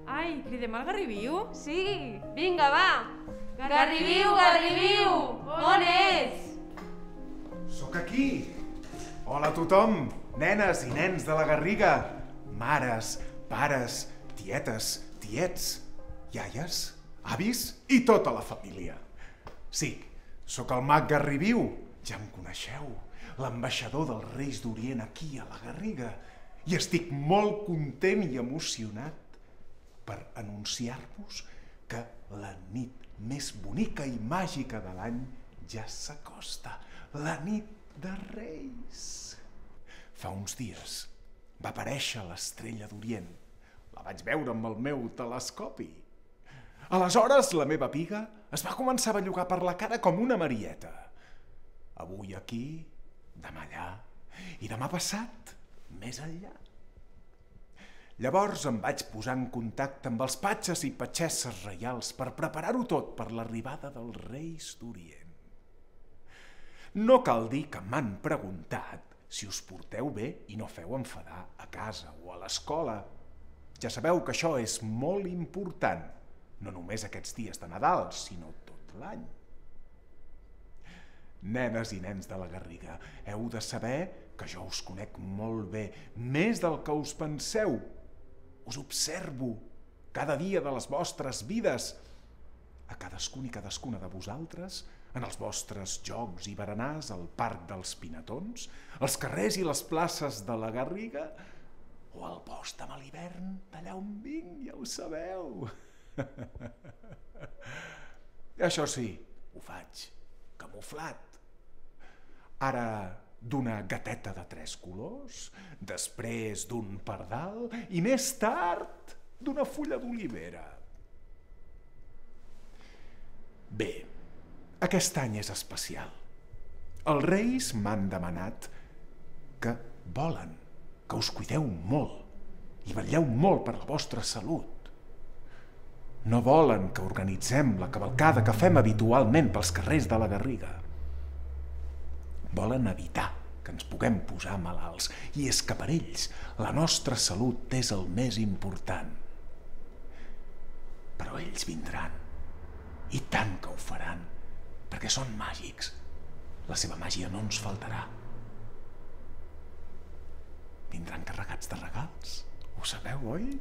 Ai, cridem al Garriviu? Sí, vinga, va! Garriviu, Garriviu! On ets? Sóc aquí! Hola a tothom, nenes i nens de la Garriga, mares, pares, tietes, tiets, iaies, avis i tota la família. Sí, sóc el mag Garriviu, ja em coneixeu, l'ambaixador dels Reis d'Orient aquí a la Garriga, i estic molt content i emocionat per anunciar-vos que la nit més bonica i màgica de l'any ja s'acosta, la nit de Reis. Fa uns dies va aparèixer l'estrella d'Orient. La vaig veure amb el meu telescopi. Aleshores, la meva piga es va començar a bellugar per la cara com una marieta. Avui aquí, demà allà, i demà passat, més enllà. Llavors em vaig posar en contacte amb els patges i patgesses reials per preparar-ho tot per l'arribada dels Reis d'Orient. No cal dir que m'han preguntat si us porteu bé i no feu enfadar a casa o a l'escola. Ja sabeu que això és molt important, no només aquests dies de Nadal, sinó tot l'any. Nenes i nens de la Garriga, heu de saber que jo us conec molt bé, més del que us penseu. Us observo cada dia de les vostres vides, a cadascun i cadascuna de vosaltres, en els vostres jocs i berenars al Parc dels Pinatons, als carrers i les places de la Garriga, o al bosc amb l'hivern, d'allà on vinc, ja ho sabeu. Això sí, ho faig camuflat. Ara d'una gateta de 3 colors, després d'un pardal i més tard d'una fulla d'olivera. Bé, aquest any és especial. Els Reis m'han demanat que volen que us cuideu molt i vetlleu molt per la vostra salut. No volen que organitzem la cavalcada que fem habitualment pels carrers de la Garriga. Volen evitar que ens puguem posar malalts, i és que per ells la nostra salut és el més important. Però ells vindran, i tant que ho faran, perquè són màgics. La seva màgia no ens faltarà. Vindran carregats de regals, ho sabeu, oi?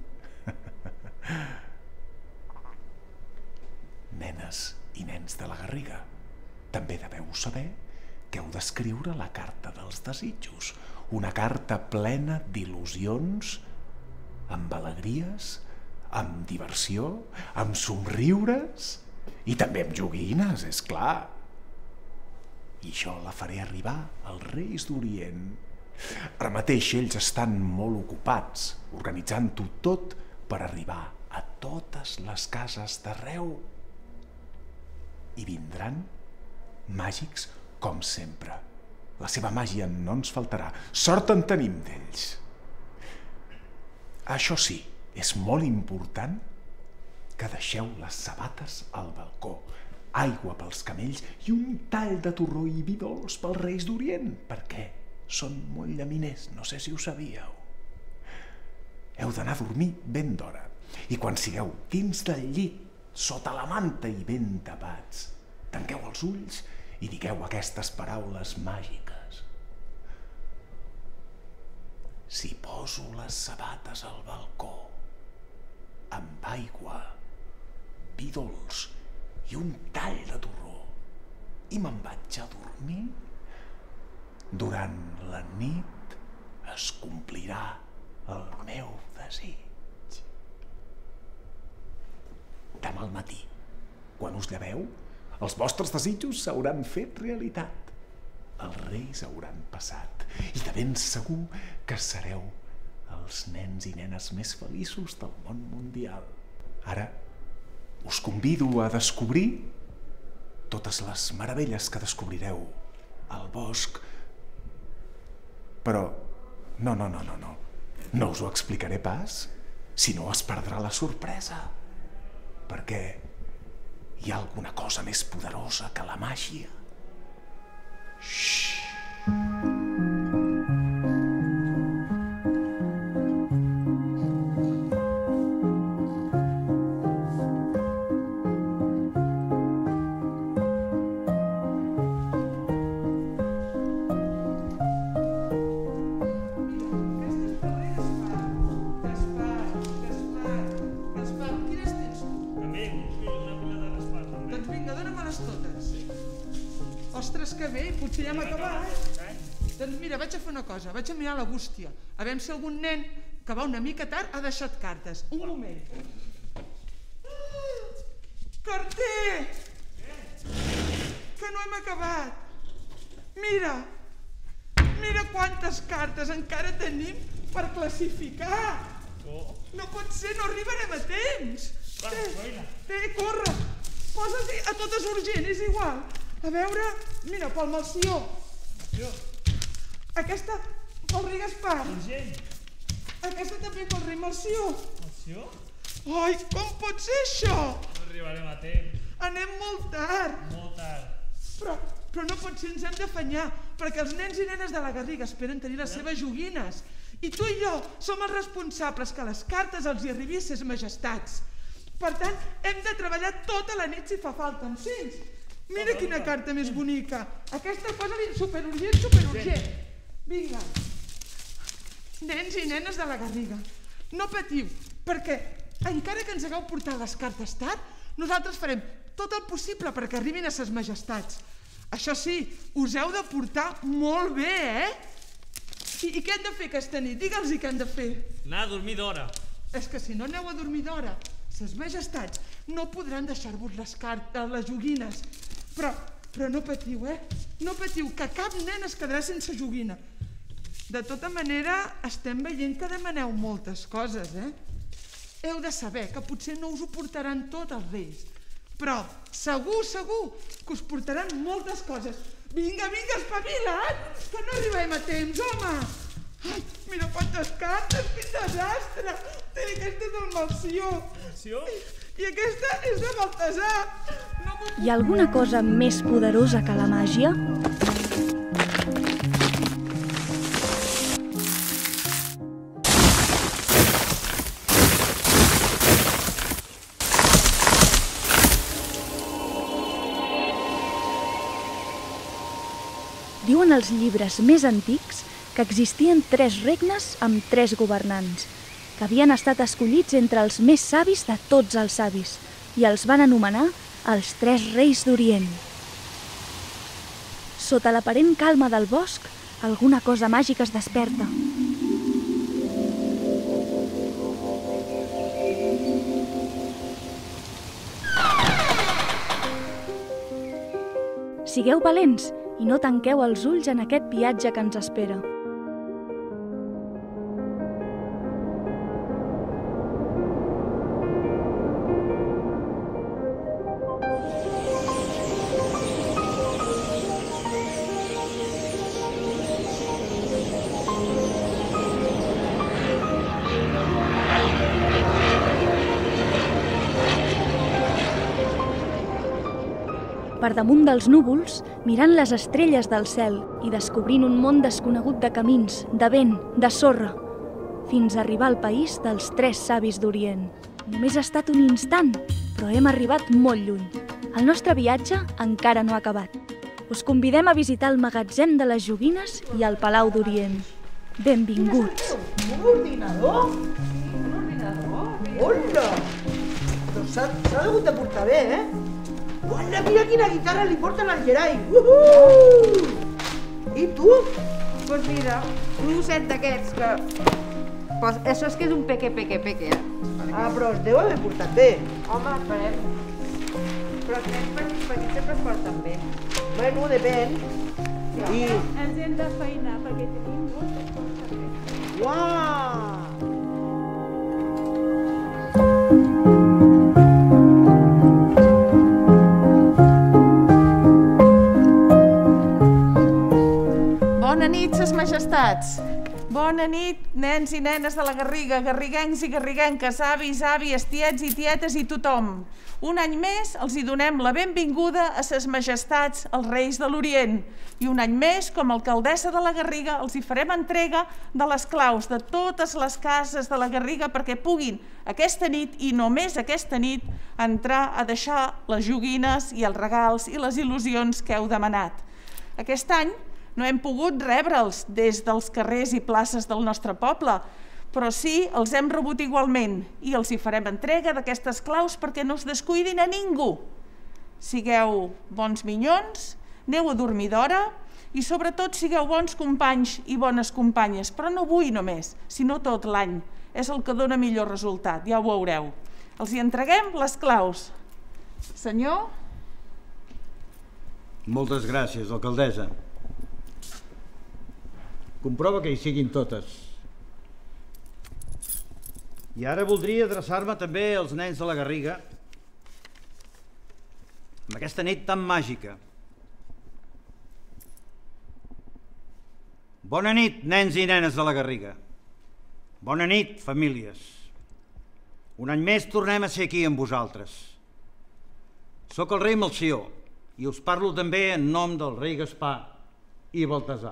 Nenes i nens de la Garriga, també deveu saber que heu d'escriure la carta dels desitjos, una carta plena d'il·lusions, amb alegries, amb diversió, amb somriures i també amb joguines, és clar. I això la faré arribar als Reis d'Orient. Ara mateix ells estan molt ocupats, organitzant-ho tot per arribar a totes les cases d'arreu. I vindran màgics com sempre. La seva màgia no ens faltarà. Sort en tenim d'ells. Això sí, és molt important que deixeu les sabates al balcó, aigua pels camells i un tall de torró i vi dolç pels Reis d'Orient, perquè són molt llaminers, no sé si ho sabíeu. Heu d'anar a dormir ben d'hora, i quan sigueu dins del llit, sota la manta i ben tapats, tanqueu els ulls i digueu aquestes paraules màgiques. Si poso les sabates al balcó, amb aigua, vi dolç i un tall de torró, i me'n vaig a dormir, durant la nit es complirà el meu desig. Demà al matí, quan us lleveu, els vostres desitjos s'hauran fet realitat. Els Reis hauran passat, i de ben segur que sereu els nens i nenes més feliços del món mundial. Ara us convido a descobrir totes les meravelles que descobrireu al bosc. Però no us ho explicaré pas, si no es perdrà la sorpresa, perquè hi ha alguna cosa més poderosa que la màgia. Xxxt! Ostres, que bé, potser ja hem acabat. Doncs mira, vaig a fer una cosa, vaig a mirar la bústia, a veure si algun nen que va una mica tard ha deixat cartes. Un moment. Carter! Que no hem acabat. Mira quantes cartes encara tenim per classificar. No pot ser, no arribarem a temps. Té, corre. Posa-t'hi a totes urgent, és igual. A veure, mira, pel Melcior. Aquesta pel rei Gaspar. Aquesta també pel rei Melcior. Ai, com pot ser això? No arribarem a temps. Anem molt tard. Molt tard. Però no pot ser, ens hem d'afanyar, perquè els nens i nenes de la Garriga esperen tenir les seves joguines. I tu i jo som els responsables que les cartes els hi arribi a ses majestats. Per tant, hem de treballar tota la nit si fa falta, em sents? Mira quina carta més bonica. Aquesta posa-li superurgent. Vinga. Nens i nenes de la Garriga, no patiu, perquè encara que ens hagueu portat les cartes tard, nosaltres farem tot el possible perquè arribin a ses majestats. Això sí, us heu de portar molt bé, I què han de fer aquesta nit? Digue'ls què han de fer. Anar a dormir d'hora. És que si no aneu a dormir d'hora, ses majestats no podran deixar-vos les joguines. Però no patiu, No patiu, que cap nen es quedarà sense joguina. De tota manera, estem veient que demaneu moltes coses, Heu de saber que potser no us ho portaran tot els reis, però segur que us portaran moltes coses. Vinga, espavila't, que no arribem a temps, home! Ai, mira quantes cartes, quin desastre! Aquesta és del Melcior. I aquesta és de Baltasar. Hi ha alguna cosa més poderosa que la màgia? Diuen els llibres més antics que existien 3 regnes amb 3 governants, que havien estat escollits entre els més savis de tots els savis i els van anomenar els 3 reis d'Orient. Sota l'aparent calma del bosc, alguna cosa màgica es desperta. Sigueu valents i no tanqueu els ulls en aquest viatge que ens espera. Per damunt dels núvols, mirant les estrelles del cel i descobrint un món desconegut de camins, de vent, de sorra, fins a arribar al país dels 3 savis d'Orient. Només ha estat un instant, però hem arribat molt lluny. El nostre viatge encara no ha acabat. Us convidem a visitar el magatzem de les joguines i el Palau d'Orient. Benvinguts! Un ordinador? Un ordinador? Hola! Però s'ha hagut de portar bé, Hola, mira quina guitarra li porten al Gerai! I tu? Doncs mira, un osset d'aquests que... Pues això és que és un peque. Ah, però es deu haver portat bé. Home, esperem. Però els nens petits sempre es porten bé. Bueno, depèn. I... Ens hem de feinar perquè tenim moltes coses a fer. Uau! Bona nit, ses majestats. Bona nit, nens i nenes de la Garriga, garriguencs i garriguenques, avis, àvies, tiets i tietes i tothom. Un any més els hi donem la benvinguda a ses majestats, els reis de l'Orient. I un any més, com a alcaldessa de la Garriga, els hi farem entrega de les claus de totes les cases de la Garriga perquè puguin aquesta nit, i només aquesta nit, entrar a deixar les joguines i els regals i les il·lusions que heu demanat. Aquest any no hem pogut rebre'ls des dels carrers i places del nostre poble, però sí els hem rebut igualment i els hi farem entrega d'aquestes claus perquè no es descuidin a ningú. Sigueu bons minyons, aneu a dormir d'hora i sobretot sigueu bons companys i bones companyes, però no avui només, sinó tot l'any. És el que dona millor resultat, ja ho veureu. Els hi entreguem les claus. Senyor? Moltes gràcies, alcaldessa. Comprova que hi siguin totes. I ara voldria adreçar-me també als nens de la Garriga amb aquesta nit tan màgica. Bona nit, nens i nenes de la Garriga. Bona nit, famílies. Un any més tornem a ser aquí amb vosaltres. Soc el rei Melcior i us parlo també en nom del rei Gaspar i Baltasar.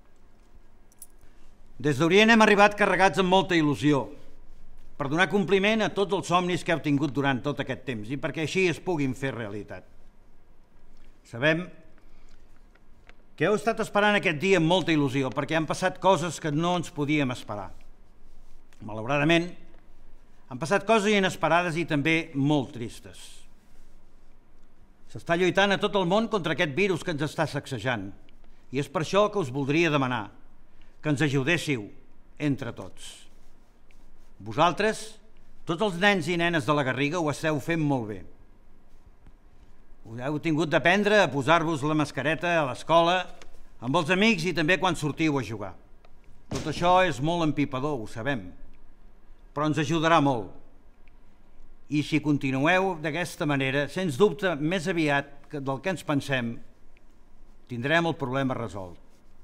Des d'Orient hem arribat carregats amb molta il·lusió per donar compliment a tots els somnis que heu tingut durant tot aquest temps i perquè així es puguin fer realitat. Sabem que heu estat esperant aquest dia amb molta il·lusió perquè han passat coses que no ens podíem esperar. Malauradament, han passat coses inesperades i també molt tristes. S'està lluitant a tot el món contra aquest virus que ens està sacsejant i és per això que us voldria demanar que ens ajudéssiu entre tots. Vosaltres, tots els nens i nenes de la Garriga, ho esteu fent molt bé. Heu tingut d'aprendre a posar-vos la mascareta a l'escola, amb els amics i també quan sortiu a jugar. Tot això és molt empipador, ho sabem, però ens ajudarà molt. I si continueu d'aquesta manera, sens dubte, més aviat del que ens pensem, tindrem el problema resolt.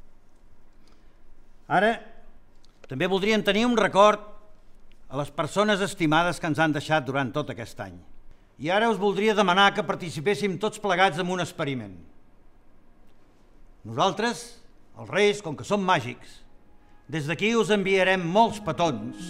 Ara, també voldríem tenir un record a les persones estimades que ens han deixat durant tot aquest any. I ara us voldria demanar que participéssim tots plegats en un experiment. Nosaltres, els reis, com que som màgics, des d'aquí us enviarem molts petons.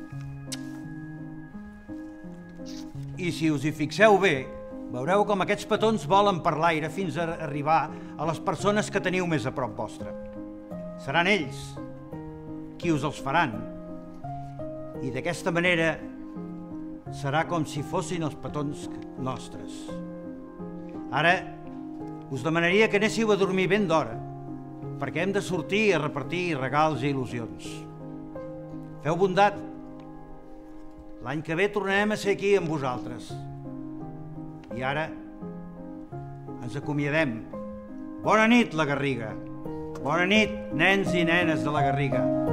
I si us hi fixeu bé, veureu com aquests petons volen per l'aire fins a arribar a les persones que teniu més a prop vostre. Seran ells qui us els faran. I d'aquesta manera serà com si fossin els petons nostres. Ara us demanaria que anéssiu a dormir ben d'hora, perquè hem de sortir a repartir regals i il·lusions. Feu bondat. L'any que ve tornarem a ser aquí amb vosaltres. I ara ens acomiadem. Bona nit, la Garriga. Bona nit, nens i nenes de la Garriga.